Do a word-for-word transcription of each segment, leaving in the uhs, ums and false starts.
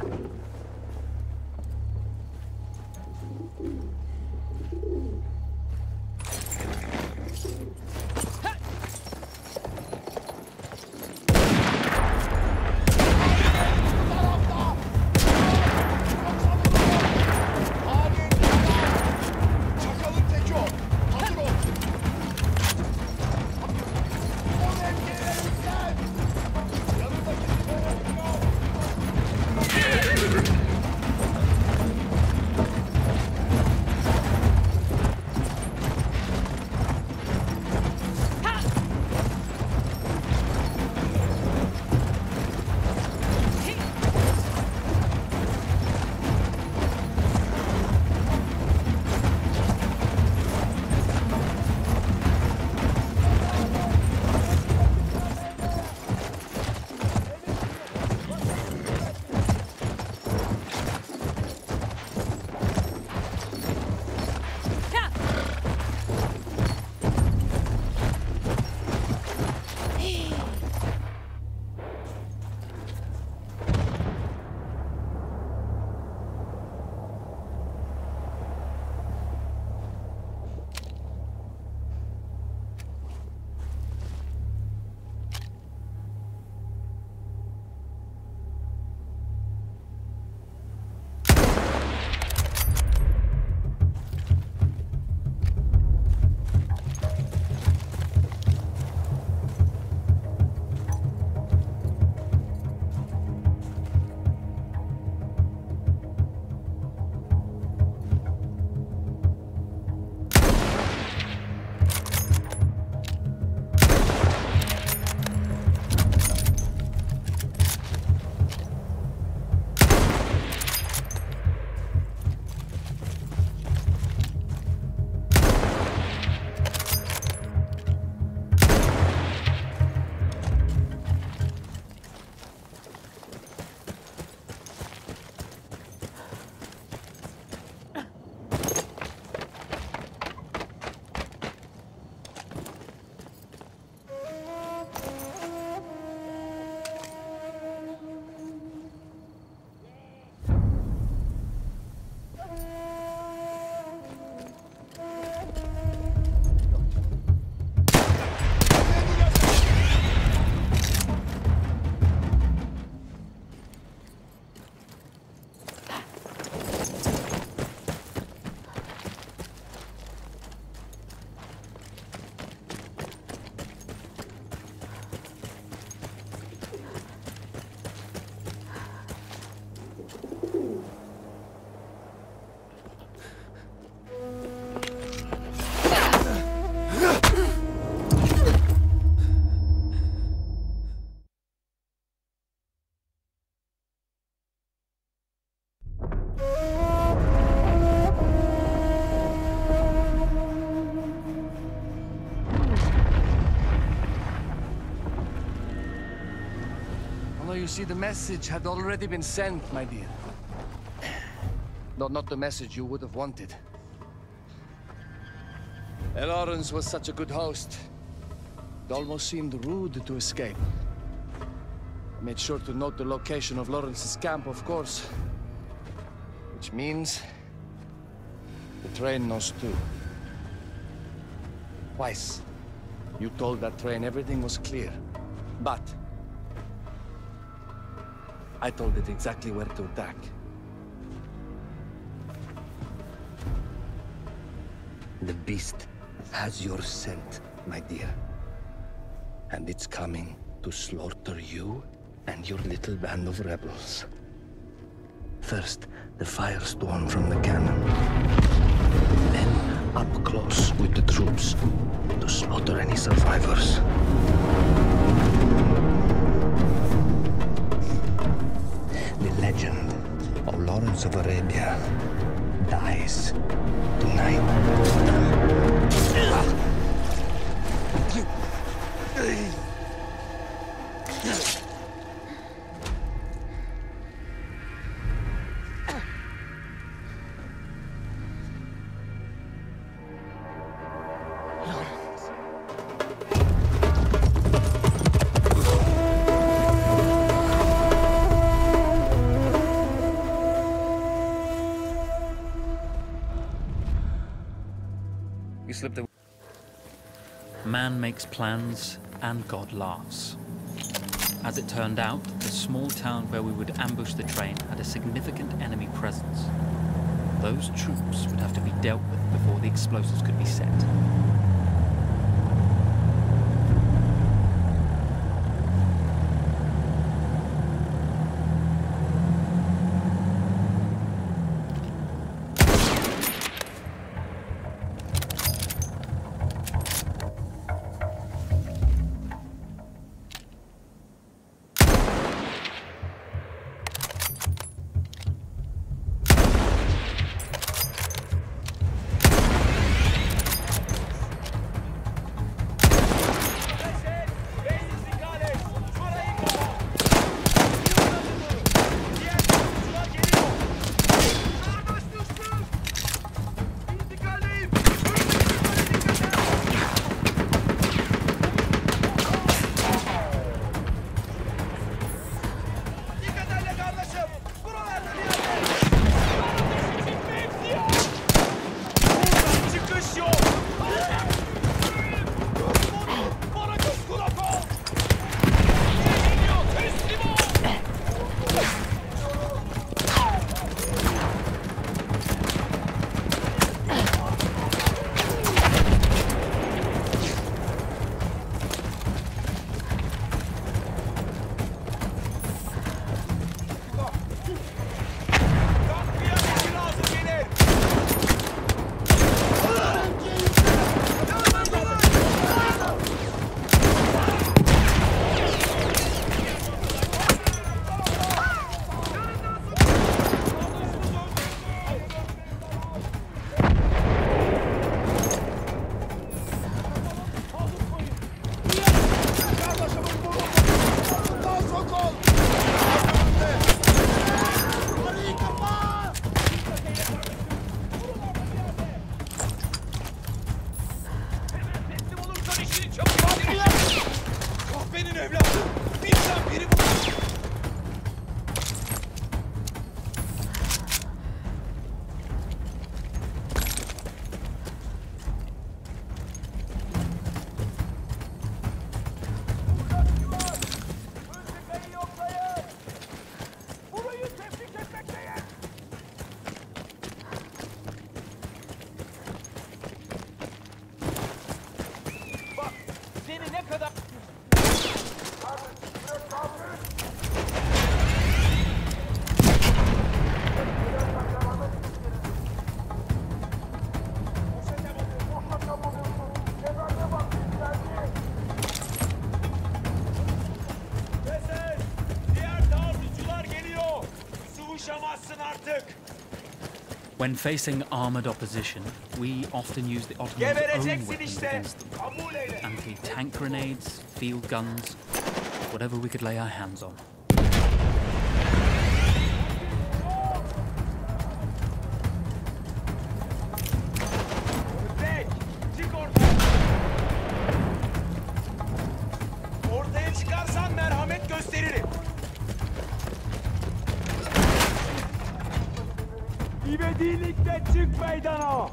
You see, the message had already been sent, my dear. No, not the message you would have wanted. Lawrence was such a good host. It almost seemed rude to escape. I made sure to note the location of Lawrence's camp, of course. Which means... the train knows too. Twice, you told that train everything was clear. But... I told it exactly where to attack. The beast has your scent, my dear. And it's coming to slaughter you and your little band of rebels. First, the firestorm from the cannon. Then, up close with the troops to slaughter any survivors. The legend of Lawrence of Arabia dies tonight. Man makes plans and God laughs. As it turned out, the small town where we would ambush the train had a significant enemy presence. Those troops would have to be dealt with before the explosives could be set. When facing armored opposition, we often use the Ottomans' own weapons against them. Anti-tank grenades, field guns, whatever we could lay our hands on. Ortaya çıkarsan merhamet gösteririm. İvedilikle çık meydana!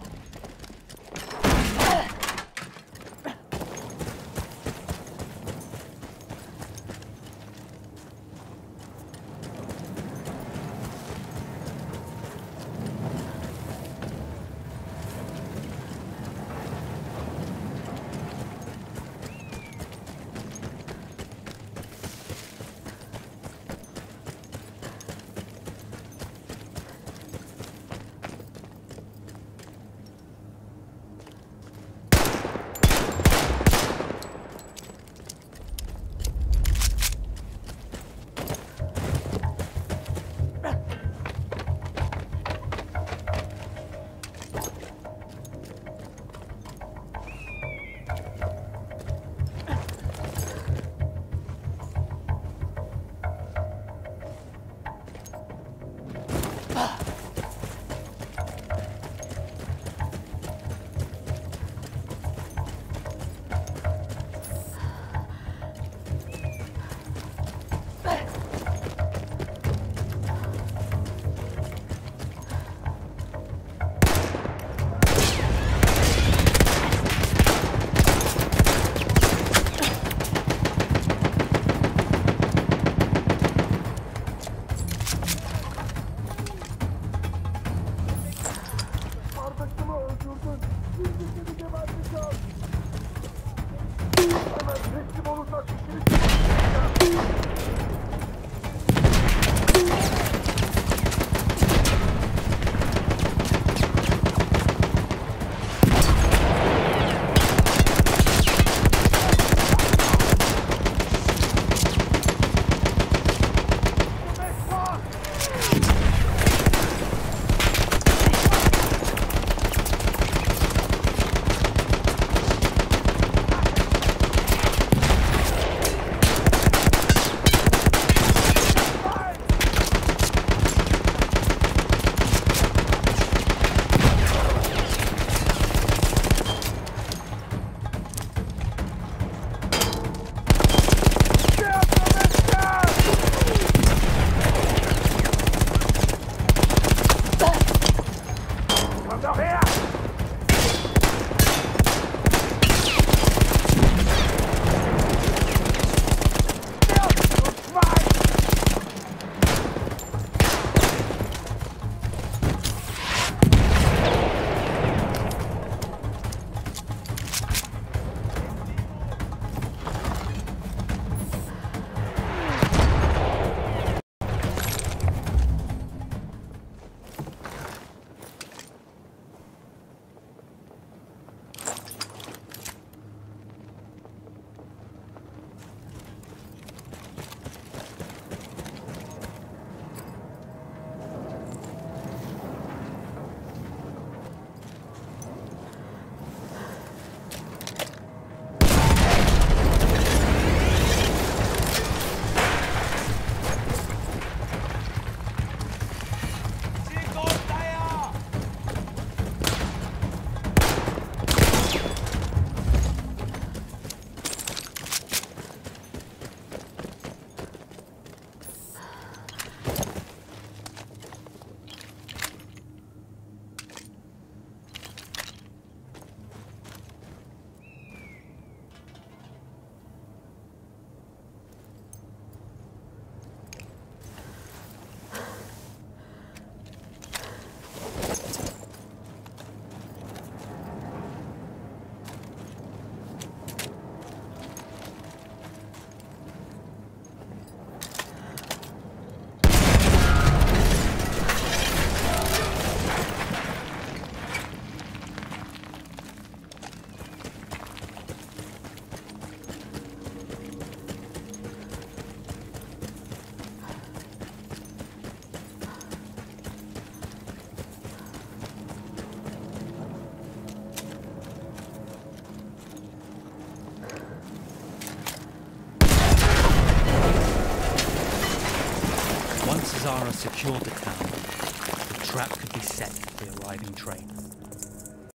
Zara secured the town, the trap could be set for the arriving train.